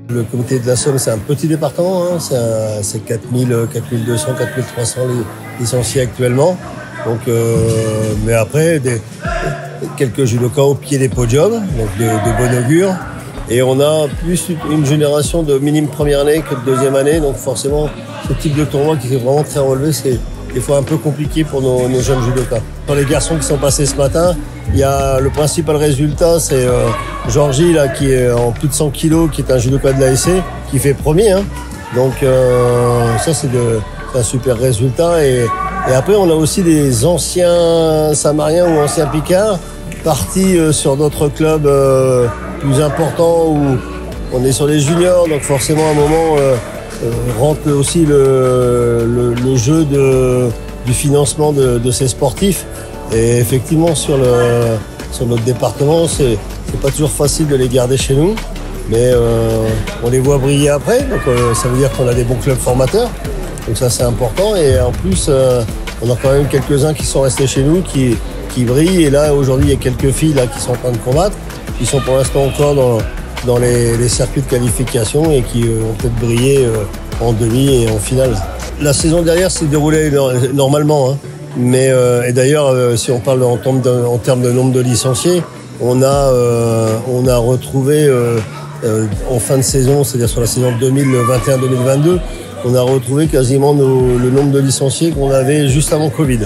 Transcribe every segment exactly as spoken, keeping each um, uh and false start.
Le comité de la Somme, c'est un petit département, hein. C'est quatre mille deux cents, quatre mille trois cents licenciés actuellement. Donc, euh, mais après, des, quelques judokas au pied des podiums, donc de, de bon augure. Et on a plus une génération de minime première année que de deuxième année. Donc forcément, ce type de tournoi qui est vraiment très relevé, c'est des fois un peu compliqué pour nos, nos jeunes judokas. Pour les garçons qui sont passés ce matin, il y a le principal résultat, c'est euh, Georgie là, qui est en plus de cent kilos, qui est un judoka de l'A S C, qui fait premier. Hein. Donc euh, ça, c'est un super résultat. Et, et après, on a aussi des anciens Samariens ou anciens Picards partis euh, sur d'autres clubs euh, plus importants où on est sur les juniors. Donc forcément, à un moment, euh, euh, rentre aussi le, le, le jeu de, du financement de, de ces sportifs. Et effectivement, sur, le, sur notre département, c'est pas toujours facile de les garder chez nous. Mais euh, on les voit briller après. Donc euh, ça veut dire qu'on a des bons clubs formateurs. Donc ça, c'est important. Et en plus, euh, on a quand même quelques-uns qui sont restés chez nous, qui, qui brillent. Et là, aujourd'hui, il y a quelques filles là, qui sont en train de combattre, qui sont pour l'instant encore dans, dans les, les circuits de qualification et qui euh, ont peut-être brillé euh, en demi et en finale. La saison dernière s'est déroulée normalement. Hein. Mais euh, et d'ailleurs, euh, si on parle en termes de, en termes de nombre de licenciés, on a, euh, on a retrouvé euh, euh, en fin de saison, c'est-à-dire sur la saison deux mille vingt et un deux mille vingt-deux, on a retrouvé quasiment nos, le nombre de licenciés qu'on avait juste avant Covid.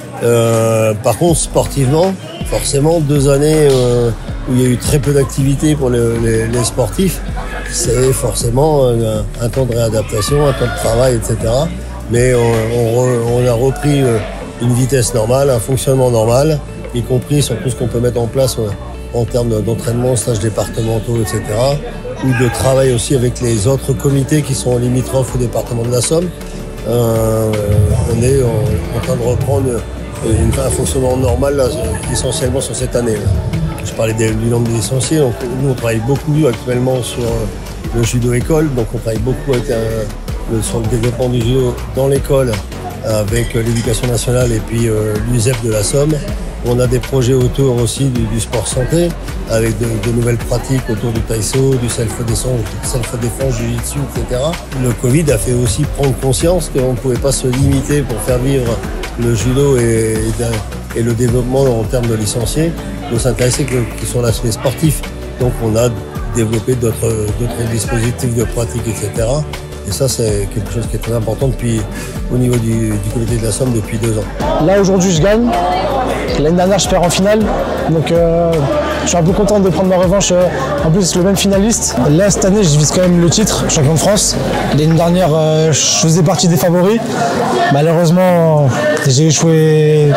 Euh, par contre, sportivement, forcément, deux années euh, où il y a eu très peu d'activité pour le, les, les sportifs, c'est forcément un, un temps de réadaptation, un temps de travail, et cetera. Mais on, on, re, on a repris euh, une vitesse normale, un fonctionnement normal, y compris sur tout ce qu'on peut mettre en place euh, en termes d'entraînement, stages départementaux, et cetera, ou de travail aussi avec les autres comités qui sont limitrophes au département de la Somme. Euh, on est en, en train de reprendre une, un fonctionnement normal là, essentiellement sur cette année. Là. Je parlais des, du nombre de licenciés, donc nous on travaille beaucoup actuellement sur le judo école, donc on travaille beaucoup avec un, le, sur le développement du judo dans l'école avec l'éducation nationale et puis euh, l'U S E P de la Somme. On a des projets autour aussi du, du sport santé, avec de, de nouvelles pratiques autour du taïso, du self-défense, self-défense, du jiu-jitsu, et cetera. Le Covid a fait aussi prendre conscience qu'on ne pouvait pas se limiter pour faire vivre le judo et, et, et le développement en termes de licenciés. Il faut s'intéresser que, que sur l'aspect sportif. Donc on a développé d'autres dispositifs de pratique, et cetera. Et ça, c'est quelque chose qui est très important depuis, au niveau du, du comité de la Somme depuis deux ans. Là, aujourd'hui, je gagne. L'année dernière, je perds en finale. Donc, euh, je suis un peu content de prendre ma revanche. En plus, le même finaliste. Là, cette année, je vise quand même le titre, champion de France. L'année dernière, euh, je faisais partie des favoris. Malheureusement, j'ai échoué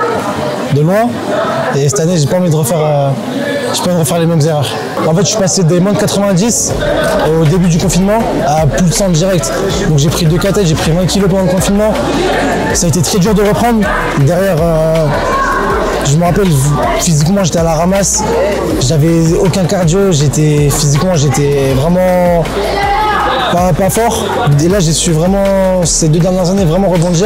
de loin. Et cette année, j'ai pas envie de refaire... Euh, Je peux refaire les mêmes erreurs. En fait, je suis passé des moins de quatre-vingt-dix au début du confinement à plus de cent direct. Donc j'ai pris deux catettes, j'ai pris vingt kilos pendant le confinement. Ça a été très dur de reprendre. Derrière, euh, je me rappelle, physiquement, j'étais à la ramasse. J'avais aucun cardio. J'étais physiquement, j'étais vraiment pas, pas fort. Et là, j'ai su vraiment, ces deux dernières années, vraiment rebondir,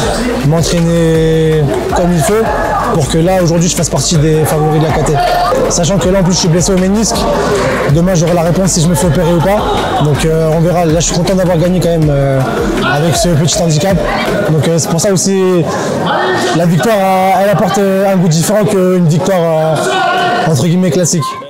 m'entraîner comme il faut, pour que là, aujourd'hui, je fasse partie des favoris de la K T. Sachant que là, en plus, je suis blessé au ménisque. Demain, j'aurai la réponse si je me fais opérer ou pas. Donc, euh, on verra. Là, je suis content d'avoir gagné quand même euh, avec ce petit handicap. Donc, euh, c'est pour ça aussi, la victoire, elle apporte un goût différent qu'une victoire, euh, entre guillemets, classique.